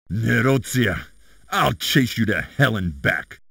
Nerozia, I'll chase you to hell and back.